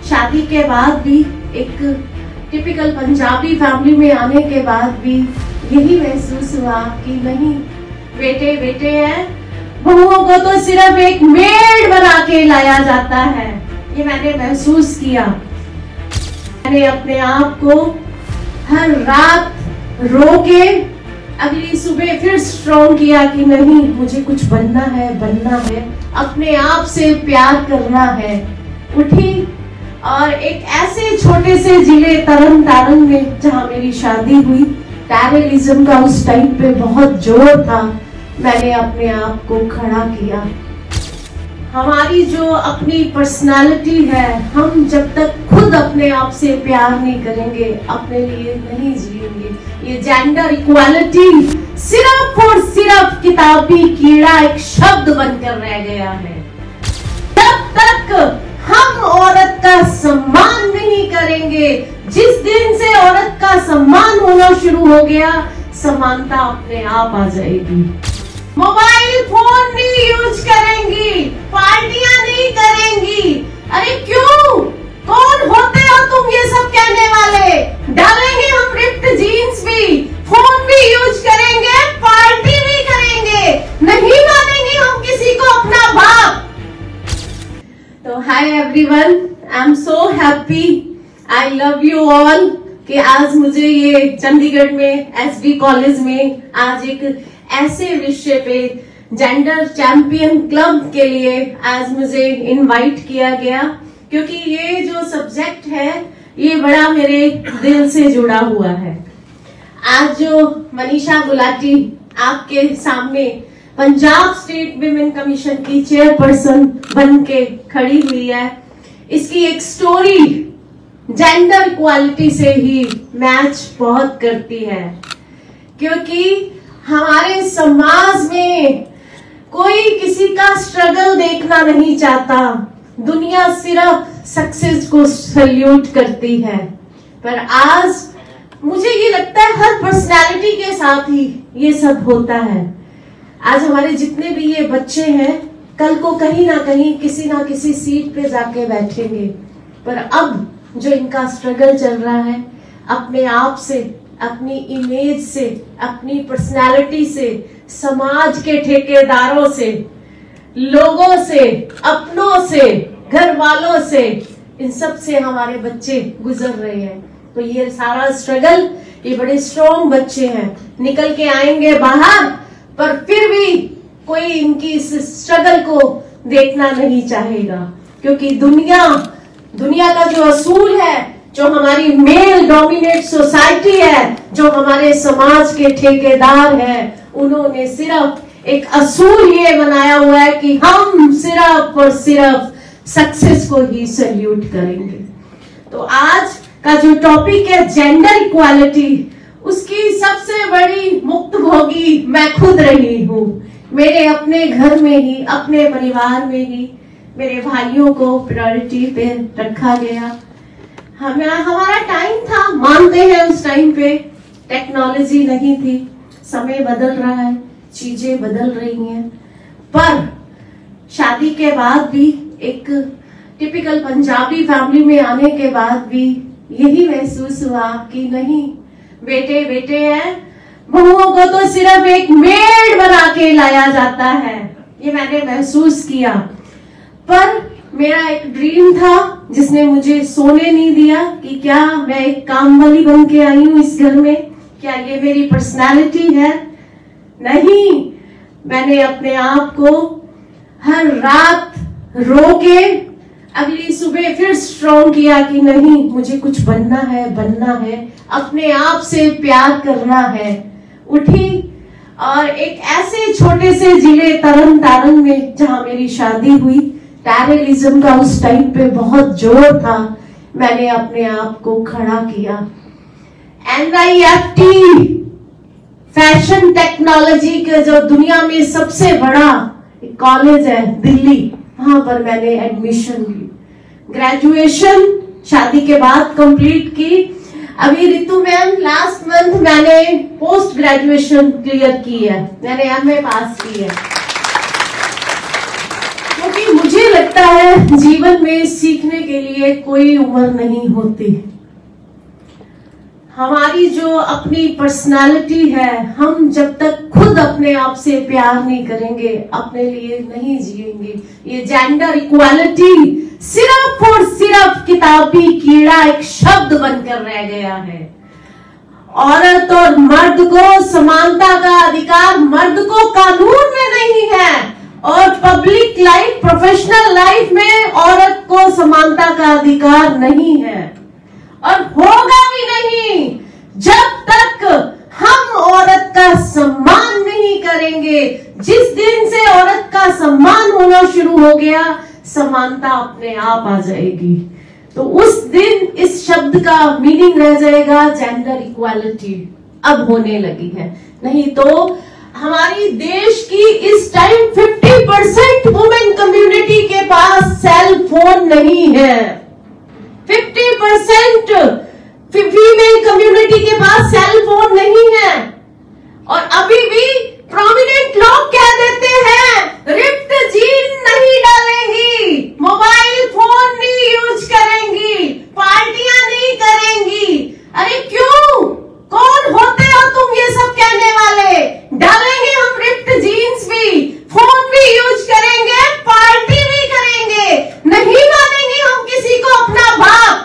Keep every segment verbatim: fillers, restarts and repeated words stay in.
शादी के बाद भी, एक टिपिकल पंजाबी फैमिली में आने के बाद भी यही महसूस हुआ कि नहीं, बेटे बेटे हैं, बहुओं को तो सिर्फ एक मेड बना के लाया जाता है। ये मैंने महसूस किया। मैंने अपने आप को हर रात रो के अगली सुबह फिर स्ट्रॉन्ग किया कि नहीं, मुझे कुछ बनना है, बनना है, अपने आप से प्यार करना है। उठी और एक ऐसे छोटे से जिले तरन तारण में जहां मेरी शादी हुई, टेररिज्म का उस टाइम पे बहुत जोर था, मैंने अपने आप को खड़ा किया। हमारी जो अपनी पर्सनालिटी है, हम जब तक खुद अपने आप से प्यार नहीं करेंगे, अपने लिए नहीं जिएंगे। ये जेंडर इक्वालिटी सिर्फ और सिर्फ किताबी कीड़ा एक शब्द बनकर रह गया है। जब तक हम औरत का सम्मान नहीं करेंगे, जिस दिन से औरत का सम्मान होना शुरू हो गया, समानता अपने आप आ जाएगी। मोबाइल फोन नहीं यूज करेंगी, पार्टियां नहीं करेंगी। अरे क्यों? कौन होते हो तुम ये सब कहने वाले? डालेंगे हम रिप्ड जीन्स भी, फोन भी यूज करेंगे, पार्टी भी करेंगे, नहीं मानेंगे हम किसी को अपना बाप। तो hi everyone, I am so happy, I love you all कि आज मुझे ये चंडीगढ़ में एसडी कॉलेज में आज एक ऐसे विषय पे जेंडर चैंपियन क्लब के लिए आज मुझे इनवाइट किया गया, क्योंकि ये जो सब्जेक्ट है ये बड़ा मेरे दिल से जुड़ा हुआ है। आज जो मनीषा गुलाटी आपके सामने पंजाब स्टेट विमेन कमीशन की चेयरपर्सन बन के खड़ी हुई है, इसकी एक स्टोरी जेंडर इक्वालिटी से ही मैच बहुत करती है। क्योंकि हमारे समाज में कोई किसी का स्ट्रगल देखना नहीं चाहता, दुनिया सिर्फ सक्सेस को सल्यूट करती है। पर आज मुझे ये लगता है हर पर्सनालिटी के साथ ही ये सब होता है। आज हमारे जितने भी ये बच्चे हैं, कल को कहीं ना कहीं किसी ना किसी सीट पे जाके बैठेंगे, पर अब जो इनका स्ट्रगल चल रहा है, अपने आप से, अपनी इमेज से, अपनी पर्सनालिटी से, समाज के ठेकेदारों से, लोगों से, अपनों से, घर वालों से, इन सब से हमारे बच्चे गुजर रहे हैं। तो ये सारा स्ट्रगल, ये बड़े स्ट्रॉन्ग बच्चे हैं, निकल के आएंगे बाहर, पर फिर भी कोई इनकी इस स्ट्रगल को देखना नहीं चाहेगा। क्योंकि दुनिया दुनिया का जो असूल है, जो हमारी मेल डोमिनेट सोसाइटी है, जो हमारे समाज के ठेकेदार हैं, उन्होंने सिर्फ एक असूल ये बनाया हुआ है कि हम सिर्फ और सिर्फ सक्सेस को ही सल्यूट करेंगे। तो आज का जो टॉपिक है जेंडर इक्वालिटी, उसकी सबसे बड़ी मुक्तभोगी मैं खुद रही हूँ। मेरे अपने घर में ही, अपने परिवार में ही मेरे भाइयों को प्रायोरिटी पे रखा गया। हमें हमारा टाइम था, मानते हैं उस टाइम पे टेक्नोलॉजी नहीं थी, समय बदल रहा है, चीजें बदल रही हैं, पर शादी के बाद भी, एक टिपिकल पंजाबी फैमिली में आने के बाद भी यही महसूस हुआ कि नहीं, बेटे बेटे हैं, बहुओं को तो सिर्फ एक मेड बना के लाया जाता है। ये मैंने महसूस किया। पर मेरा एक ड्रीम था जिसने मुझे सोने नहीं दिया कि क्या मैं एक काम वाली बन के आई हूं इस घर में, क्या ये मेरी पर्सनालिटी है? नहीं, मैंने अपने आप को हर रात रो के अगली सुबह फिर स्ट्रॉन्ग किया कि नहीं, मुझे कुछ बनना है, बनना है, अपने आप से प्यार करना है। उठी और एक ऐसे छोटे से जिले तरन तारण में जहां मेरी शादी हुई, टेररिज्म का उस टाइम पे बहुत जोर था, मैंने अपने आप को खड़ा किया। N I F T fashion technology के जो दुनिया में सबसे बड़ा कॉलेज है दिल्ली, वहां पर मैंने एडमिशन ली, ग्रेजुएशन शादी के बाद कंप्लीट की। अभी रितु मैम लास्ट मंथ मैंने पोस्ट ग्रेजुएशन क्लियर की है, मैंने एम ए पास की है। क्योंकि मुझे लगता लगता है जीवन में सीखने के लिए कोई उम्र नहीं होती। हमारी जो अपनी पर्सनालिटी है, हम जब तक खुद अपने आप से प्यार नहीं करेंगे, अपने लिए नहीं जिएंगे। ये जेंडर इक्वालिटी सिर्फ और सिर्फ किताबी कीड़ा एक शब्द बनकर रह गया है। औरत और मर्द को समानता का अधिकार मर्द को कानून में नहीं है, और पब्लिक लाइफ, प्रोफेशनल लाइफ में औरत को समानता का अधिकार नहीं है, और होगा भी नहीं जब तक हम औरत का सम्मान नहीं करेंगे। जिस दिन से औरत का सम्मान होना शुरू हो गया, समानता अपने आप आ जाएगी। तो उस दिन इस शब्द का मीनिंग रह जाएगा जेंडर इक्वालिटी। अब होने लगी है, नहीं तो हमारी देश की इस टाइम पचास परसेंट वुमेन कम्युनिटी के पास सेल फोन नहीं है। पचास परसेंट फीमेल कम्युनिटी के पास सेल फोन नहीं है, और अभी भी प्रोमिनेंट लोग कह देते हैं रिप्ट जीन नहीं डालेंगी, मोबाइल फोन नहीं यूज करेंगी, पार्टियां नहीं करेंगी। अरे क्यों? कौन होते हो तुम ये सब कहने वाले? डालेंगे हम रिप्ट जीन्स भी, फोन भी यूज करेंगे, पार्टी भी करेंगे, नहीं मानेंगे हम किसी को अपना बाप।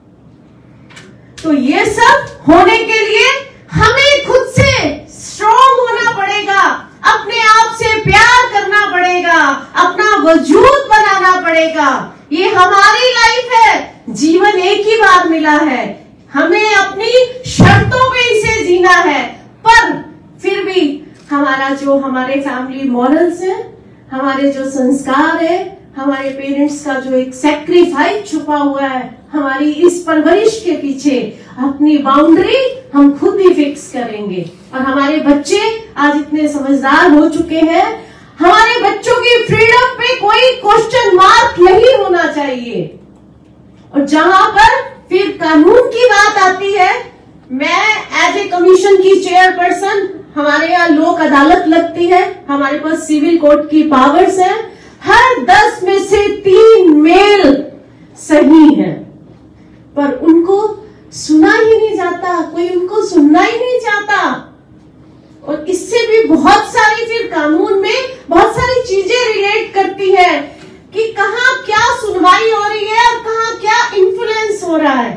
तो ये सब होने के लिए हमें खुद से स्ट्रॉन्ग होना पड़ेगा, अपने आप से प्यार करना पड़ेगा, अपना वजूद बनाना पड़ेगा। ये हमारी लाइफ है, जीवन एक ही बार मिला है, हमें अपनी शर्तों पे इसे जीना है। पर फिर भी हमारा जो हमारे फैमिली मॉरल्स है, हमारे जो संस्कार है, हमारे पेरेंट्स का जो एक सेक्रीफाइस छुपा हुआ है, हमारी इस परवरिश के पीछे अपनी बाउंड्री हम खुद ही फिक्स करेंगे। और हमारे बच्चे आज इतने समझदार हो चुके हैं, हमारे बच्चों की फ्रीडम पे कोई क्वेश्चन मार्क नहीं होना चाहिए। और जहां पर फिर कानून की बात आती है, मैं एज ए कमीशन की चेयरपर्सन, हमारे यहाँ लोक अदालत लगती है, हमारे पास सिविल कोर्ट की पावर्स है, हर दस में से तीन मेल सही है, पर उनको सुना ही नहीं जाता, कोई उनको सुनना ही नहीं चाहता। और इससे भी बहुत सारी फिर कानून में बहुत सारी चीजें रिलेट करती है कि कहाँ क्या सुनवाई हो रही है और कहाँ क्या इन्फ्लुएंस हो रहा है।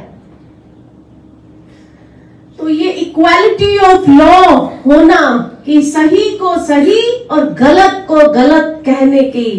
तो ये इक्वालिटी ऑफ लॉ होना, कि सही को सही और गलत को गलत कहने की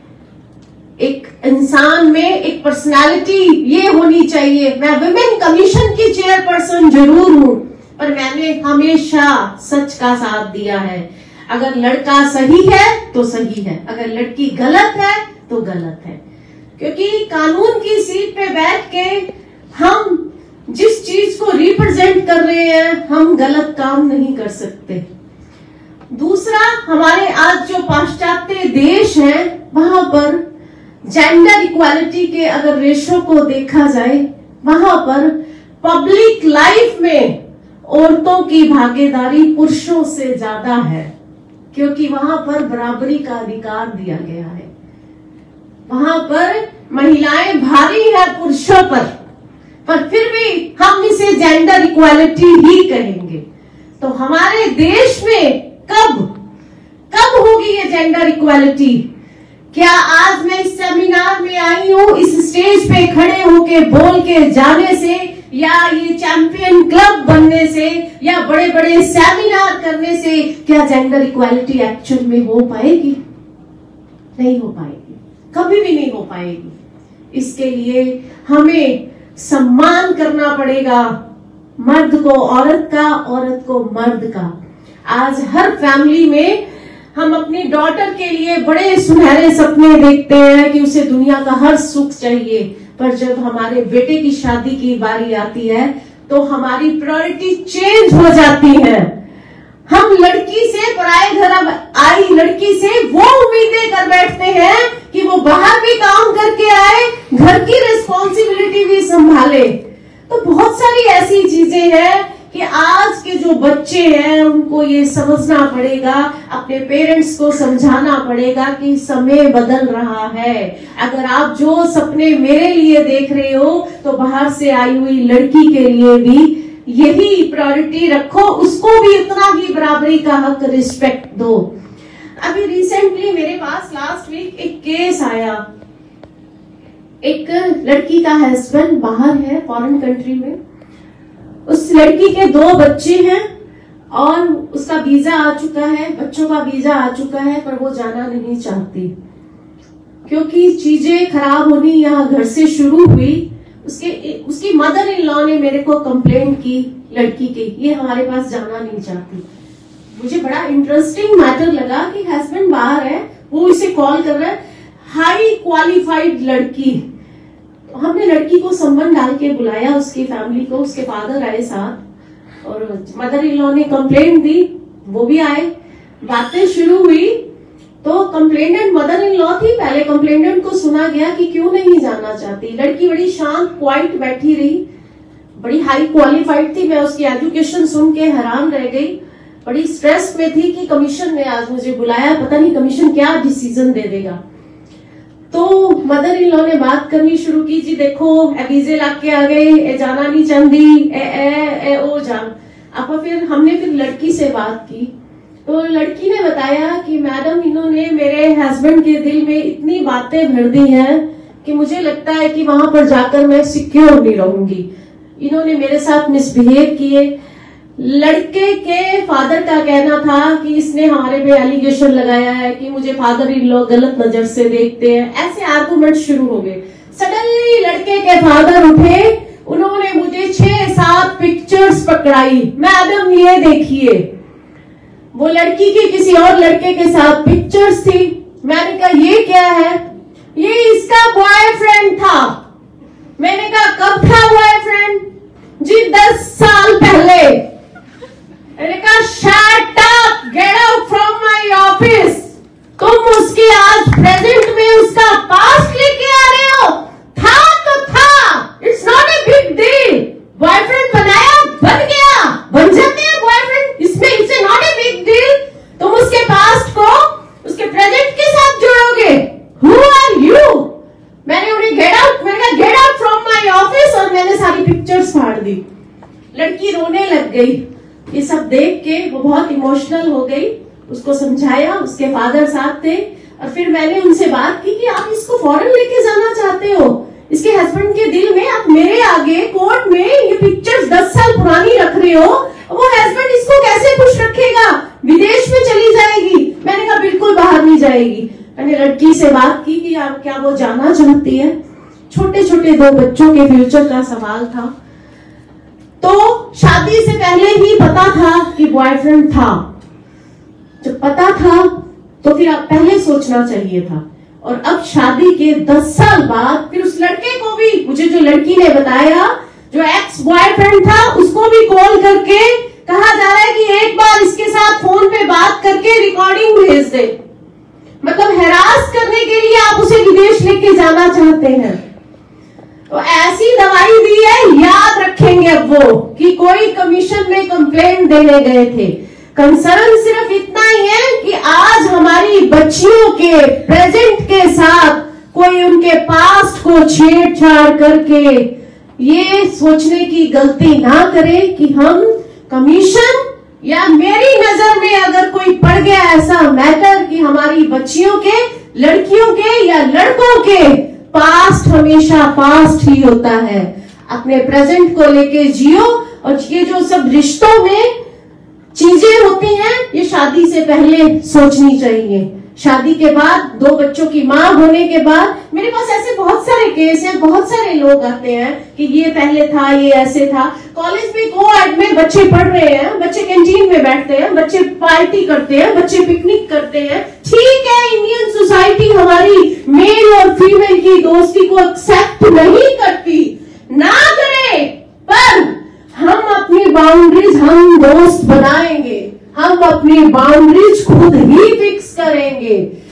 एक इंसान में एक पर्सनालिटी ये होनी चाहिए। मैं विमेन कमीशन की चेयरपर्सन जरूर हूं, पर मैंने हमेशा सच का साथ दिया है। अगर लड़का सही है तो सही है, अगर लड़की गलत है तो गलत है, क्योंकि कानून की सीट पे बैठ के हम जिस चीज को रिप्रेजेंट कर रहे हैं, हम गलत काम नहीं कर सकते। दूसरा, हमारे आज जो पाश्चात्य देश है, वहां पर जेंडर इक्वालिटी के अगर रेशो को देखा जाए, वहां पर पब्लिक लाइफ में औरतों की भागीदारी पुरुषों से ज्यादा है, क्योंकि वहां पर बराबरी का अधिकार दिया गया है। वहां पर महिलाएं भारी है पुरुषों पर, पर फिर भी हम इसे जेंडर इक्वालिटी ही कहेंगे। तो हमारे देश में कब कब होगी ये जेंडर इक्वालिटी? क्या आज मैं इस सेमिनार में आई हूं, इस स्टेज पे खड़े होके बोल के जाने से, या ये चैंपियन क्लब बनने से, या बड़े बड़े सेमिनार करने से क्या जेंडर इक्वालिटी एक्चुअल में हो पाएगी? नहीं हो पाएगी, कभी भी नहीं हो पाएगी। इसके लिए हमें सम्मान करना पड़ेगा, मर्द को औरत का, औरत को मर्द का। आज हर फैमिली में हम अपनी डॉटर के लिए बड़े सुनहरे सपने देखते हैं कि उसे दुनिया का हर सुख चाहिए, पर जब हमारे बेटे की शादी की बारी आती है तो हमारी प्रायोरिटी चेंज हो जाती है। हम लड़की से, पराए घर आई लड़की से वो उम्मीदें कर बैठते हैं कि वो बाहर भी काम करके आए, घर की रिस्पॉन्सिबिलिटी भी संभाले। तो बहुत सारी ऐसी चीजें हैं कि आज के जो बच्चे हैं उनको ये समझना पड़ेगा, अपने पेरेंट्स को समझाना पड़ेगा कि समय बदल रहा है। अगर आप जो सपने मेरे लिए देख रहे हो तो बाहर से आई हुई लड़की के लिए भी यही प्रायोरिटी रखो, उसको भी उतना ही बराबरी का हक, रिस्पेक्ट दो। अभी रिसेंटली मेरे पास लास्ट वीक एक केस आया, एक लड़की का हस्बैंड बाहर है फॉरेन कंट्री में, उस लड़की के दो बच्चे हैं और उसका वीजा आ चुका है, बच्चों का वीजा आ चुका है, पर वो जाना नहीं चाहती क्योंकि चीजें खराब होनी यहाँ घर से शुरू हुई। उसके उसकी मदर इन लॉ ने मेरे को कंप्लेंट की लड़की की, ये हमारे पास जाना नहीं चाहती। मुझे बड़ा इंटरेस्टिंग मैटर लगा कि हस्बैंड बाहर है, वो इसे कॉल कर रहा है, हाई क्वालिफाइड लड़की। तो हमने लड़की को संबंध डाल के बुलाया, उसकी फैमिली को, उसके फादर आए साथ और मदर इन लॉ ने कंप्लेंट दी, वो भी आए, बातें शुरू हुई। तो कंप्लेनेंट मदर इन लॉ थी, पहले कंप्लेनेंट को सुना गया कि क्यों नहीं जाना चाहती। लड़की बड़ी शांत क्वाइट बैठी रही, बड़ी हाई क्वालिफाइड थी, मैं उसकी एजुकेशन सुन के हैरान रह गई, बड़ी स्ट्रेस में थी कि कमीशन ने आज मुझे बुलाया, पता नहीं कमीशन क्या डिसीजन दे देगा। तो मदर इन लॉ ने बात करनी शुरू की, जी देखो वीजे लाग के आ गए, ए जाना नहीं चाहती, ए ए ए ओ जान। अब फिर हमने फिर लड़की से बात की, तो लड़की ने बताया कि मैडम इन्होंने मेरे हस्बैंड के दिल में इतनी बातें भर दी हैं कि मुझे लगता है कि वहां पर जाकर मैं सिक्योर नहीं रहूंगी। इन्होंने मेरे साथ मिसबिहेव किए। लड़के के फादर का कहना था कि इसने हमारे पे एलिगेशन लगाया है कि मुझे फादर इन लॉ गलत नजर से देखते हैं, ऐसे आर्गुमेंट शुरू हो गए। सडनली लड़के के फादर उठे, उन्होंने मुझे छह सात पिक्चर्स पकड़ाई, मैडम ये देखिए, वो लड़की की किसी और लड़के के साथ पिक्चर्स थी। मैंने कहा ये क्या है, ये इसका बॉयफ्रेंड था। मैंने कहा कब था बॉयफ्रेंड? जी दस साल पहले। मैंने कहा shut up, get out from my office. तुम उसकी आज प्रेजेंट में उसका पास्ट लेके आ रहे हो? था तो था, it's not a big deal. Boyfriend बनाया, बन गया, बन जाते हैं बॉयफ्रेंड, इसमें it's not a big deal. तुम उसके पास्ट को उसके प्रेजेंट के साथ जोड़ोगे। Who are you? मैंने उन्हें गेट आउट, मैंने कहा get out from my office, और मैंने सारी पिक्चर्स फाड़ दी। लड़की रोने लग गई। ये सब देख के वो बहुत इमोशनल हो गई। उसको समझाया, उसके फादर साथ थे, और फिर मैंने उनसे बात की कि आप इसको फॉरेन लेके जाना चाहते हो, इसके हस्बैंड के दिल में आप मेरे आगे कोर्ट में ये पिक्चर्स दस साल पुरानी रख रहे हो, वो हस्बैंड इसको कैसे खुश रखेगा? विदेश में चली जाएगी। मैंने कहा बिल्कुल बाहर नहीं जाएगी। मैंने लड़की से बात की कि आप क्या वो जाना चाहती है। छोटे छोटे दो बच्चों के फ्यूचर का सवाल था। तो शादी से पहले ही पता था कि बॉयफ्रेंड था। जब पता था तो फिर आप पहले सोचना चाहिए था। और अब शादी के दस साल बाद फिर उस लड़के को भी, मुझे जो लड़की ने बताया, जो एक्स बॉयफ्रेंड था, उसको भी कॉल करके कहा जा रहा है कि एक बार इसके साथ फोन पे बात करके रिकॉर्डिंग भेज दे। मतलब हैरास करने के लिए आप उसे विदेश लेके जाना चाहते हैं। तो ऐसी दवाई दी है, याद रखेंगे अब वो कि कोई कमीशन में कंप्लेंट देने गए थे। कंसर्न सिर्फ इतना ही है कि आज हमारी बच्चियों के प्रेजेंट के साथ कोई उनके पास्ट को छेड़छाड़ करके ये सोचने की गलती ना करे कि हम कमीशन, या मेरी नजर में अगर कोई पड़ गया ऐसा मैटर कि हमारी बच्चियों के, लड़कियों के या लड़कों के पास्ट हमेशा पास्ट ही होता है। अपने प्रेजेंट को लेके जियो। और ये जो सब रिश्तों में चीजें होती हैं, ये शादी से पहले सोचनी चाहिए। शादी के बाद, दो बच्चों की मां होने के बाद, मेरे पास ऐसे बहुत सारे केस हैं, बहुत सारे लोग आते हैं कि ये पहले था, ये ऐसे था। कॉलेज में को-एड में बच्चे पढ़ रहे हैं, बच्चे कैंटीन में बैठते हैं, बच्चे पार्टी करते हैं, बच्चे पिकनिक करते हैं। ठीक है, इंडियन सोसाइटी हमारी मेल और फीमेल की दोस्ती को एक्सेप्ट नहीं करती, ना करे, पर हम अपनी बाउंड्रीज हम दोस्त बनाएंगे, हम अपनी बाउंड्रीज खुद ही फिक्स करेंगे।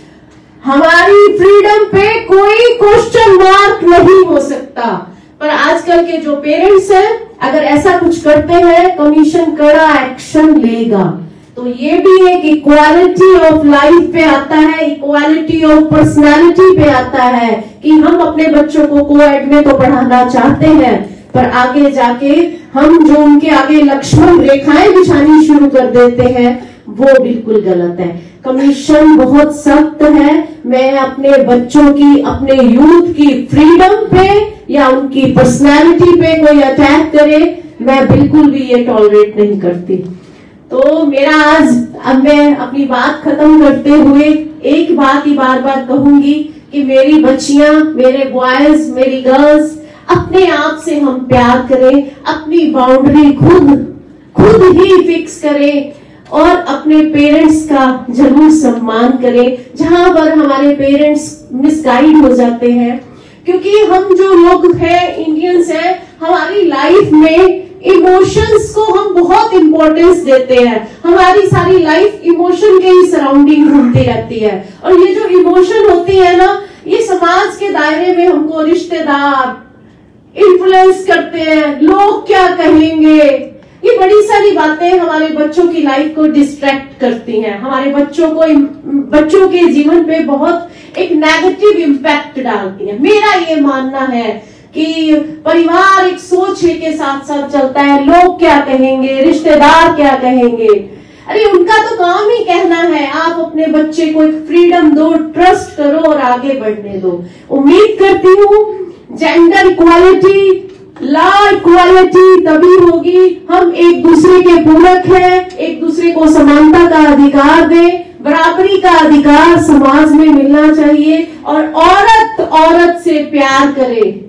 हमारी फ्रीडम पे कोई क्वेश्चन मार्क नहीं हो सकता। पर आजकल के जो पेरेंट्स हैं अगर ऐसा कुछ करते हैं कमीशन कड़ा एक्शन लेगा। तो ये भी एक इक्वालिटी ऑफ लाइफ पे आता है, इक्वालिटी ऑफ पर्सनालिटी पे आता है कि हम अपने बच्चों को कोएड में तो पढ़ाना चाहते हैं, पर आगे जाके हम जो उनके आगे लक्ष्मण रेखाएं बिछानी शुरू कर देते हैं वो बिल्कुल गलत है। कमीशन बहुत सख्त है। मैं अपने बच्चों की, अपने यूथ की फ्रीडम पे या उनकी पर्सनैलिटी पे कोई अटैक करे, मैं बिल्कुल भी ये टॉलरेट नहीं करती। तो मेरा आज, अब मैं अपनी बात खत्म करते हुए एक बात ही बार बार कहूंगी कि मेरी बच्चियां, मेरे बॉयज, मेरी गर्ल्स, अपने आप से हम प्यार करें, अपनी बाउंड्री खुद खुद ही फिक्स करें और अपने पेरेंट्स का जरूर सम्मान करें जहां पर हमारे पेरेंट्स मिसगाइड हो जाते हैं। क्योंकि हम जो लोग हैं, इंडियंस हैं, हमारी लाइफ में इमोशंस को हम बहुत इंपॉर्टेंस देते हैं। हमारी सारी लाइफ इमोशन के ही सराउंडिंग घूमती रहती है और ये जो इमोशन होती है ना, ये समाज के दायरे में हमको रिश्तेदार इन्फ्लुएंस करते हैं, लोग क्या कहेंगे, ये बड़ी सारी बातें हमारे बच्चों की लाइफ को डिस्ट्रैक्ट करती हैं, हमारे बच्चों को, बच्चों के जीवन पे बहुत एक नेगेटिव इम्पैक्ट डालती है। मेरा ये मानना है कि परिवार एक सोच के साथ साथ चलता है, लोग क्या कहेंगे, रिश्तेदार क्या कहेंगे, अरे उनका तो काम ही कहना है। आप अपने बच्चे को एक फ्रीडम दो, ट्रस्ट करो और आगे बढ़ने दो। उम्मीद करती हूँ जेंडर इक्वालिटी, लॉ इक्वालिटी तभी होगी हम एक दूसरे के पूरक हैं, एक दूसरे को समानता का अधिकार दें, बराबरी का अधिकार समाज में मिलना चाहिए और औरत औरत से प्यार करे।